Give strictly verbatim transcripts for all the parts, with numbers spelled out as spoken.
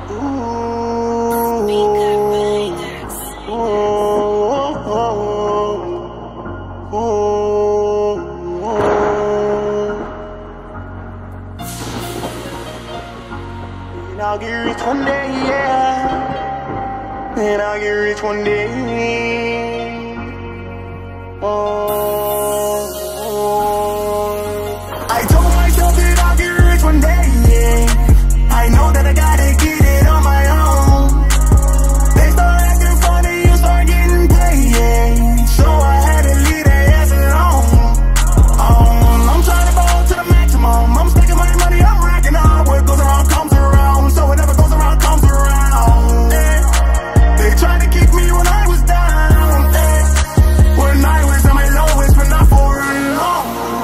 And I'll get rich one day, yeah. And I'll get rich one day. Oh, oh. I told myself that I'll get rich one day, yeah. I know that I gotta get it on my own. They start acting funny, you start getting paid, yeah. So I had to leave their ass alone. Um, I'm trying to ball to the maximum. I'm stacking my money, I'm racking up. What goes around comes around, so whatever goes around comes around. Yeah. They tried to kick me when I was down, yeah. When I was at my lowest, but not for long.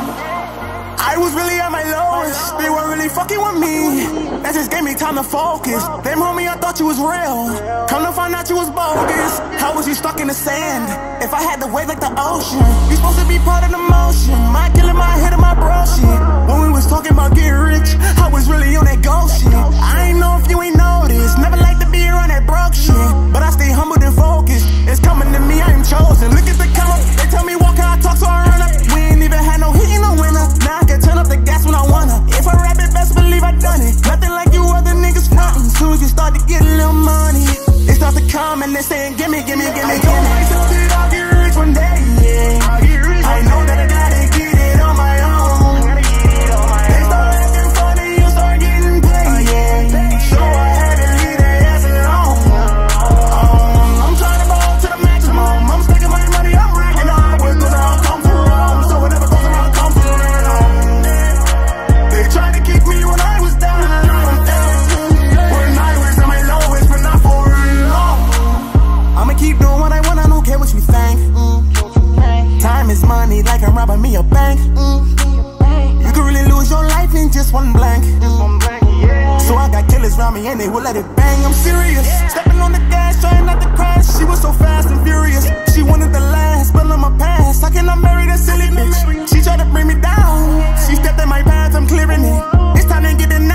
I was really at my lowest, they weren't really fucking with me. That just gave me time to focus. Damn homie, I thought you was real. Come to find out you was bogus. How was you stuck in the sand? If I had to wave like the ocean, you supposed to be part of the motion. My killing my head and my bro shit. When we was talking about getting rich, I was really on that ghost shit. I ain't know if you ain't noticed. Never like to be around that broke shit, but I stay humbled and focused. It's coming to me, I am chosen. Look at the camera, they tell me walk how I talk, so I run up. We ain't even had no heat in the winter. Now I can turn up the gas when I wanna. If I rap it, best believe I done it. Nothing like you other niggas frontin'. Soon as you start to get a little money, they start to come and they saying gimme, gimme, gimme, gimme. I told myself that I'll get rich one day, yeah. I'll get rich. I know that I gotta get it on my own. I gotta get it on my own. They start acting funny, you start getting paid, yeah. So I had to leave their ass alone. Um, I'm trying to ball to the maximum. I'm stacking my money, I'm racking up. What goes around comes around, so whatever goes around comes around. They tried to kick me when I was down, when I was at my lowest, but not for long. I'ma keep doing what I want, I don't care what you think. Mm. Time is money, like I'm robbing me a bank. Mm. You can really lose your life in just one blank. Mm. So I got killers around me and they will let it bang. I'm serious, stepping on the gas, trying not to crash. She was so fast and furious, she wanted the last, but on my past, how can I marry that silly bitch? She tried to bring me down, she stepped in my path, I'm clearing it. It's time to get it now.